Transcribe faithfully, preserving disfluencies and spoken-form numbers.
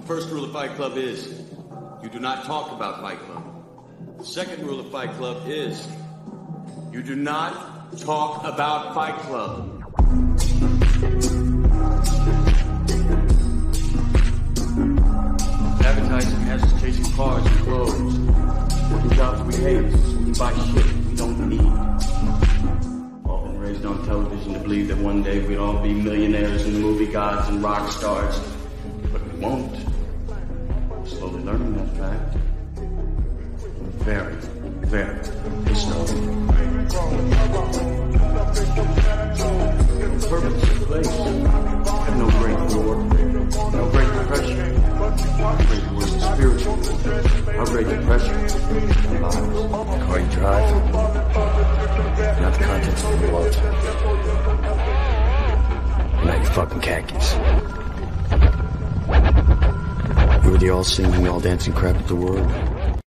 first rule of Fight Club is, you do not talk about Fight Club. The second rule of Fight Club is, you do not talk about Fight Club. Advertising has us chasing cars and clothes, working jobs we hate, we buy shit we don't need. All been raised on television to believe that one day we'd all be millionaires and movie gods and rock stars, but we won't. We're slowly learning that fact. Very, very slowly. Purpose of place. Have no great war, no great depression. Great word spiritual. Our great depression. Lives. Car you drive. Not the contents of the wallet. Not your fucking khakis. You were the all singing, all dancing crap of the world.